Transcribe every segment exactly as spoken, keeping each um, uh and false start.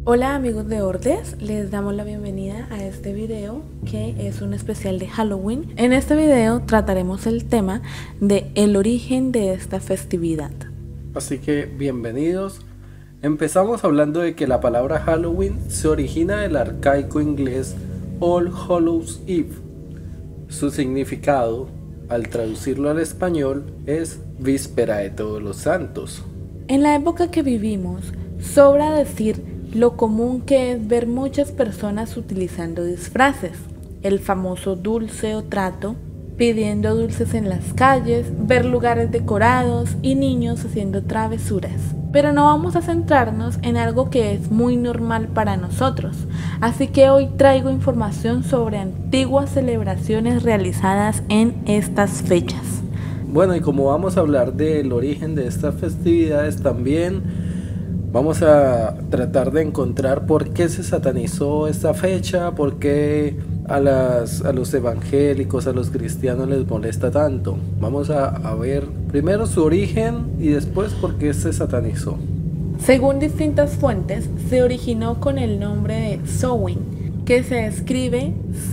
Hola amigos de Ordes, les damos la bienvenida a este video que es un especial de Halloween. En este video trataremos el tema de el origen de esta festividad. Así que bienvenidos. Empezamos hablando de que la palabra Halloween se origina del arcaico inglés All Hallows Eve. Su significado, al traducirlo al español, es Víspera de Todos los Santos. En la época que vivimos, sobra decir lo común que es ver muchas personas utilizando disfraces, el famoso dulce o trato, pidiendo dulces en las calles, ver lugares decorados y niños haciendo travesuras. Pero no vamos a centrarnos en algo que es muy normal para nosotros, así que hoy traigo información sobre antiguas celebraciones realizadas en estas fechas. Bueno, y como vamos a hablar del origen de estas festividades, también vamos a tratar de encontrar por qué se satanizó esta fecha, por qué a, las, a los evangélicos, a los cristianos les molesta tanto. Vamos a, a ver primero su origen y después por qué se satanizó. Según distintas fuentes, se originó con el nombre de Samhain, que se escribe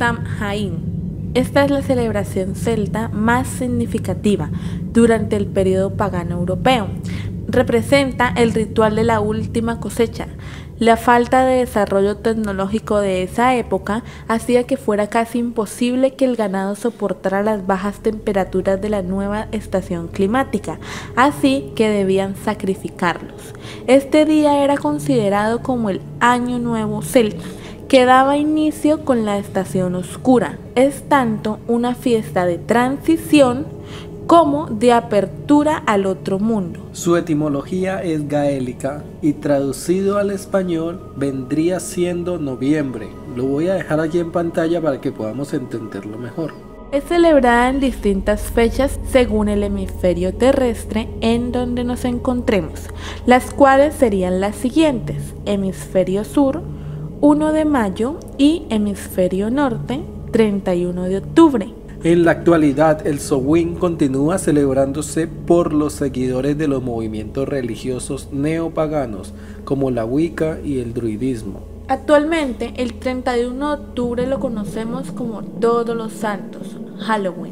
Samhain. Esta es la celebración celta más significativa durante el periodo pagano europeo. Representa el ritual de la última cosecha. La falta de desarrollo tecnológico de esa época hacía que fuera casi imposible que el ganado soportara las bajas temperaturas de la nueva estación climática, así que debían sacrificarlos. Este día era considerado como el Año Nuevo Celta, que daba inicio con la estación oscura. Es tanto una fiesta de transición como de apertura al otro mundo. Su etimología es gaélica y traducido al español vendría siendo noviembre. Lo voy a dejar aquí en pantalla para que podamos entenderlo mejor. Es celebrada en distintas fechas según el hemisferio terrestre en donde nos encontremos, las cuales serían las siguientes: hemisferio sur, uno de mayo, y hemisferio norte, treinta y uno de octubre. En la actualidad, el Samhain continúa celebrándose por los seguidores de los movimientos religiosos neopaganos, como la Wicca y el druidismo. Actualmente, el treinta y uno de octubre lo conocemos como Todos los Santos, Halloween,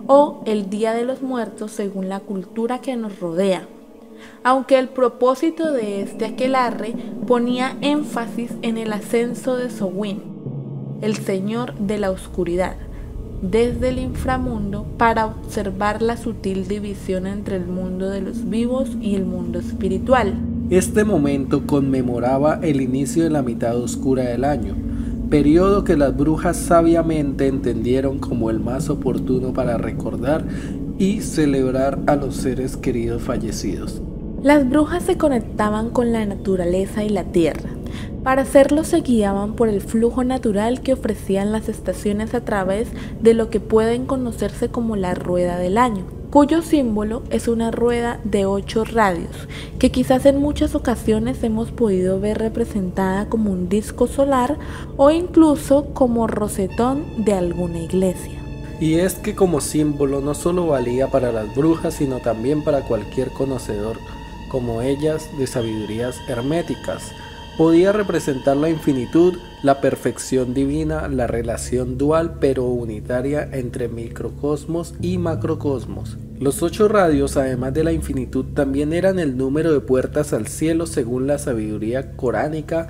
o el Día de los Muertos según la cultura que nos rodea. Aunque el propósito de este aquelarre ponía énfasis en el ascenso de Samhain, el señor de la oscuridad, desde el inframundo para observar la sutil división entre el mundo de los vivos y el mundo espiritual. Este momento conmemoraba el inicio de la mitad oscura del año, periodo que las brujas sabiamente entendieron como el más oportuno para recordar y celebrar a los seres queridos fallecidos. Las brujas se conectaban con la naturaleza y la tierra. Para hacerlo se guiaban por el flujo natural que ofrecían las estaciones a través de lo que pueden conocerse como la rueda del año, cuyo símbolo es una rueda de ocho radios, que quizás en muchas ocasiones hemos podido ver representada como un disco solar o incluso como rosetón de alguna iglesia. Y es que como símbolo no solo valía para las brujas, sino también para cualquier conocedor como ellas de sabidurías herméticas. Podía representar la infinitud, la perfección divina, la relación dual pero unitaria entre microcosmos y macrocosmos. Los ocho radios, además de la infinitud, también eran el número de puertas al cielo según la sabiduría coránica,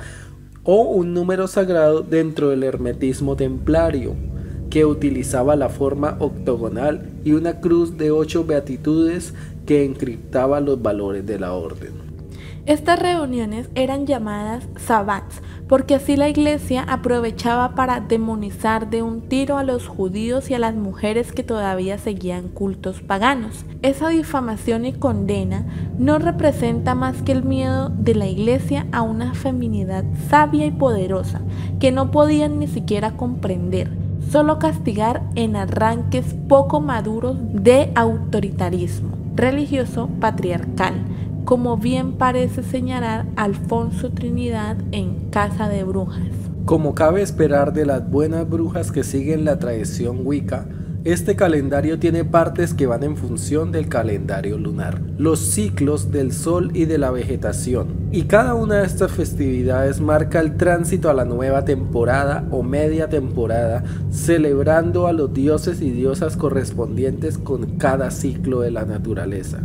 o un número sagrado dentro del hermetismo templario, que utilizaba la forma octogonal y una cruz de ocho beatitudes que encriptaba los valores de la orden. Estas reuniones eran llamadas sabbats, porque así la iglesia aprovechaba para demonizar de un tiro a los judíos y a las mujeres que todavía seguían cultos paganos. Esa difamación y condena no representa más que el miedo de la iglesia a una feminidad sabia y poderosa, que no podían ni siquiera comprender, solo castigar en arranques poco maduros de autoritarismo religioso patriarcal, como bien parece señalar Alfonso Trinidad en Casa de Brujas. Como cabe esperar de las buenas brujas que siguen la tradición Wicca, Este calendario tiene partes que van en función del calendario lunar, los ciclos del sol y de la vegetación, y cada una de estas festividades marca el tránsito a la nueva temporada o media temporada, celebrando a los dioses y diosas correspondientes con cada ciclo de la naturaleza.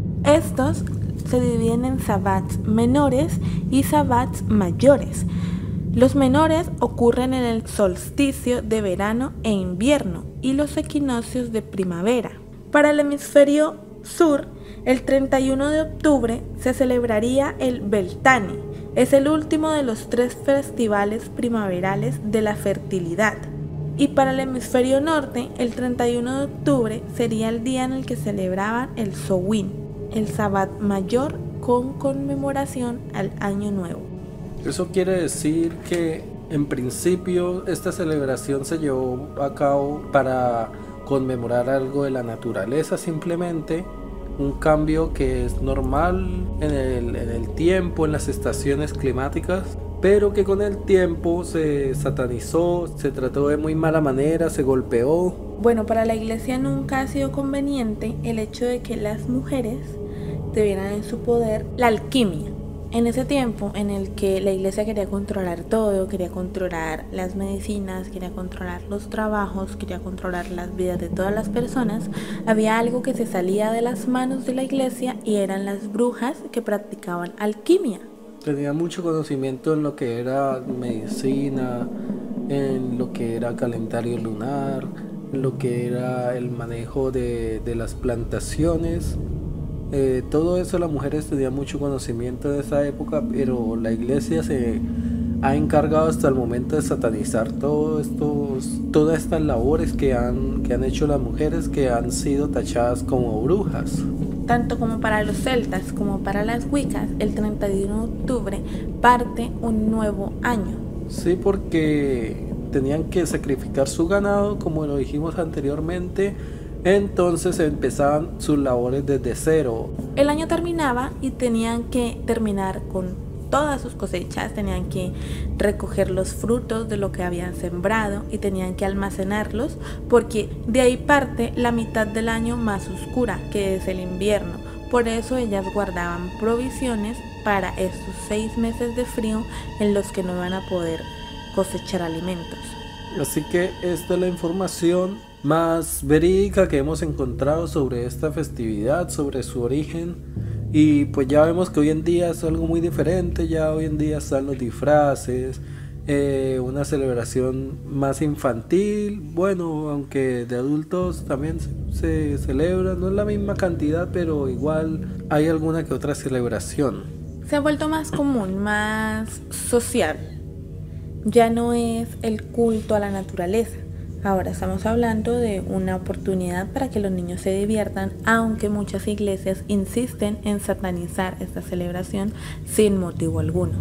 Estos se dividen en sabbats menores y sabbats mayores. Los menores ocurren en el solsticio de verano e invierno y los equinoccios de primavera. Para el hemisferio sur, el treinta y uno de octubre se celebraría el Beltane. Es el último de los tres festivales primaverales de la fertilidad. Y para el hemisferio norte, el treinta y uno de octubre sería el día en el que celebraban el Samhain, el sabbat mayor con conmemoración al Año Nuevo. Eso quiere decir que en principio esta celebración se llevó a cabo para conmemorar algo de la naturaleza, simplemente un cambio que es normal en el, en el tiempo, en las estaciones climáticas, pero que con el tiempo se satanizó, se trató de muy mala manera, se golpeó. Bueno, para la iglesia nunca ha sido conveniente el hecho de que las mujeres tuvieran en su poder la alquimia. En ese tiempo en el que la iglesia quería controlar todo, quería controlar las medicinas, quería controlar los trabajos, quería controlar las vidas de todas las personas, había algo que se salía de las manos de la iglesia y eran las brujas que practicaban alquimia. Tenía mucho conocimiento en lo que era medicina, en lo que era calendario lunar, en lo que era el manejo de, de las plantaciones. Eh, todo eso las mujeres tenían mucho conocimiento de esa época, pero la iglesia se ha encargado hasta el momento de satanizar todo estos, todas estas labores que han, que han hecho las mujeres, que han sido tachadas como brujas. Tanto como para los celtas como para las wiccas, el treinta y uno de octubre parte un nuevo año. Sí, porque tenían que sacrificar su ganado, como lo dijimos anteriormente. Entonces empezaban sus labores desde cero. El año terminaba y tenían que terminar con todas sus cosechas, tenían que recoger los frutos de lo que habían sembrado y tenían que almacenarlos, porque de ahí parte la mitad del año más oscura, que es el invierno. Por eso ellas guardaban provisiones para estos seis meses de frío en los que no iban a poder cosechar alimentos. Así que esta es la información más verídica que hemos encontrado sobre esta festividad, sobre su origen, y pues ya vemos que hoy en día es algo muy diferente. Ya hoy en día están los disfraces, eh, una celebración más infantil, bueno, aunque de adultos también se, se celebra, no es la misma cantidad, pero igual hay alguna que otra celebración. Se ha vuelto más común, más social, ya no es el culto a la naturaleza. Ahora estamos hablando de una oportunidad para que los niños se diviertan, aunque muchas iglesias insisten en satanizar esta celebración sin motivo alguno.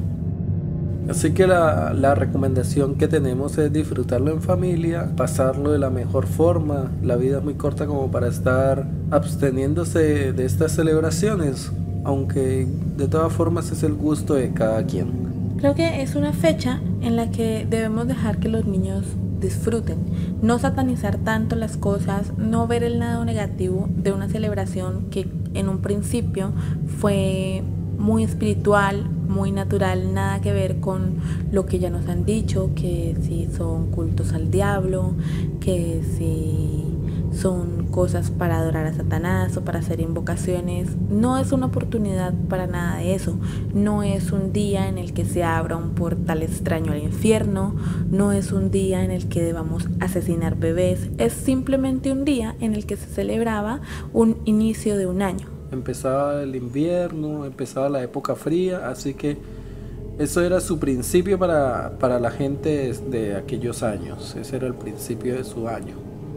Así que la, la recomendación que tenemos es disfrutarlo en familia, pasarlo de la mejor forma. La vida es muy corta como para estar absteniéndose de estas celebraciones, aunque de todas formas es el gusto de cada quien. Creo que es una fecha en la que debemos dejar que los niños disfruten, no satanizar tanto las cosas, no ver el lado negativo de una celebración que en un principio fue muy espiritual, muy natural, nada que ver con lo que ya nos han dicho, que si son cultos al diablo, que si son cosas para adorar a Satanás o para hacer invocaciones. No es una oportunidad para nada de eso. No es un día en el que se abra un portal extraño al infierno. No es un día en el que debamos asesinar bebés. Es simplemente un día en el que se celebraba un inicio de un año. Empezaba el invierno, empezaba la época fría, así que eso era su principio para, para la gente de aquellos años. Ese era el principio de su año.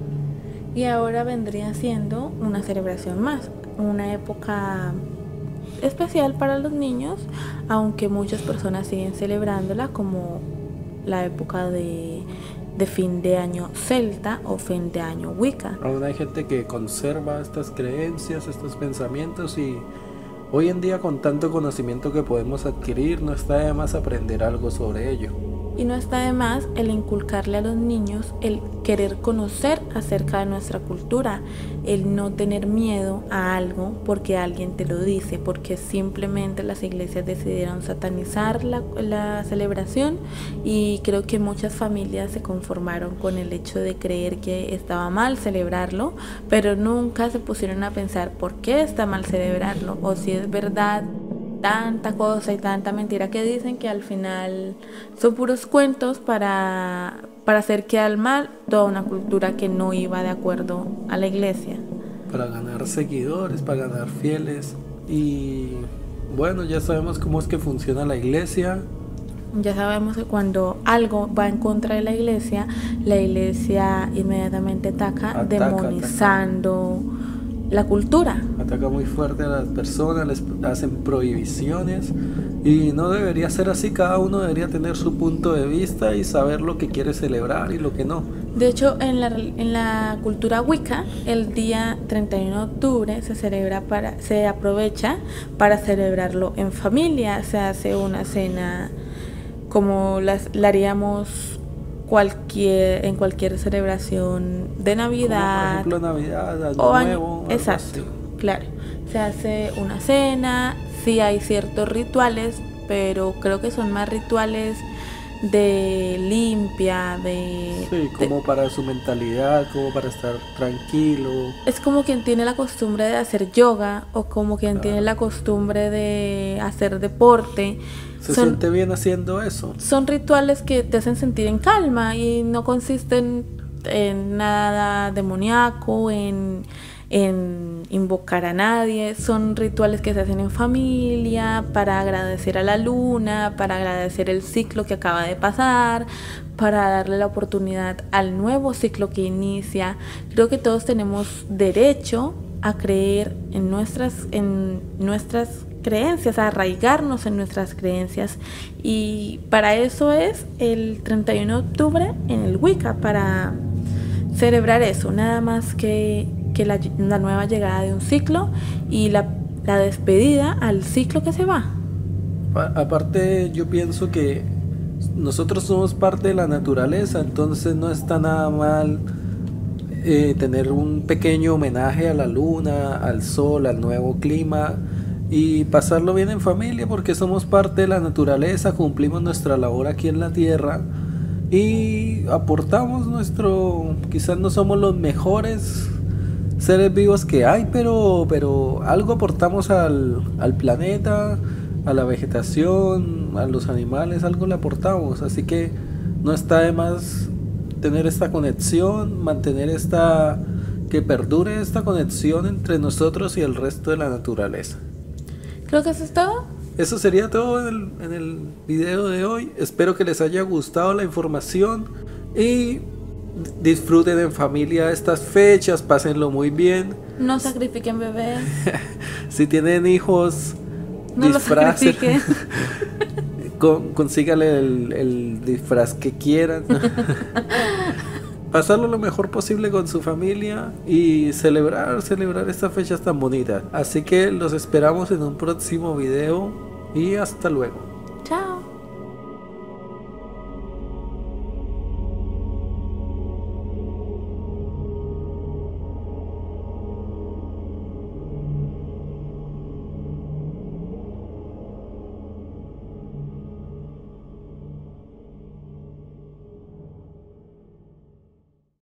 Y ahora vendría siendo una celebración más, una época especial para los niños, aunque muchas personas siguen celebrándola como la época de, de fin de año celta o fin de año wicca. Aún hay gente que conserva estas creencias, estos pensamientos, y hoy en día con tanto conocimiento que podemos adquirir no está de más aprender algo sobre ello. Y no está de más el inculcarle a los niños el querer conocer acerca de nuestra cultura, el no tener miedo a algo porque alguien te lo dice, porque simplemente las iglesias decidieron satanizar la, la celebración, y creo que muchas familias se conformaron con el hecho de creer que estaba mal celebrarlo, pero nunca se pusieron a pensar por qué está mal celebrarlo, o si es verdad tanta cosa y tanta mentira que dicen, que al final son puros cuentos para, para hacer quedar mal toda una cultura que no iba de acuerdo a la iglesia. Para ganar seguidores, para ganar fieles. Y bueno, ya sabemos cómo es que funciona la iglesia. Ya sabemos que cuando algo va en contra de la iglesia, la iglesia inmediatamente ataca, Ataca, demonizando la cultura. Ataca muy fuerte a las personas, les hacen prohibiciones, y no debería ser así. Cada uno debería tener su punto de vista y saber lo que quiere celebrar y lo que no. De hecho, en la, en la cultura Wicca, el día treinta y uno de octubre se celebra para, se aprovecha para celebrarlo en familia. Se hace una cena como las, la haríamos cualquier en cualquier celebración de Navidad, como por ejemplo Navidad, Año o Nuevo, año, exacto, claro, se hace una cena, sí hay ciertos rituales, pero creo que son más rituales de limpia, de... Sí, como de, para su mentalidad, como para estar tranquilo. Es como quien tiene la costumbre de hacer yoga, o como quien Claro. tiene la costumbre de hacer deporte. Se son, siente bien haciendo eso. Son rituales que te hacen sentir en calma y no consisten en nada demoníaco, en, en invocar a nadie. Son rituales que se hacen en familia para agradecer a la luna, para agradecer el ciclo que acaba de pasar, para darle la oportunidad al nuevo ciclo que inicia. Creo que todos tenemos derecho a creer en nuestras, en nuestras creencias, a arraigarnos en nuestras creencias, y para eso es el treinta y uno de octubre en el Wicca, para celebrar eso, nada más que, que la, la nueva llegada de un ciclo y la, la despedida al ciclo que se va. A- aparte, yo pienso que nosotros somos parte de la naturaleza, entonces no está nada mal eh, tener un pequeño homenaje a la luna, al sol, al nuevo clima, y pasarlo bien en familia, porque somos parte de la naturaleza, cumplimos nuestra labor aquí en la tierra y aportamos nuestro, quizás no somos los mejores seres vivos que hay, pero, pero algo aportamos al, al planeta, a la vegetación, a los animales, algo le aportamos, así que no está de más tener esta conexión, mantener esta, que perdure esta conexión entre nosotros y el resto de la naturaleza. Creo que eso es todo. Eso sería todo en el, en el video de hoy. Espero que les haya gustado la información y disfruten en familia estas fechas, pásenlo muy bien. No sacrifiquen bebés. Si tienen hijos, No los disfracen. sacrifiquen. Con, consíganle el, el disfraz que quieran. Pasarlo lo mejor posible con su familia y celebrar, celebrar estas fechas tan bonitas. Así que los esperamos en un próximo video y hasta luego.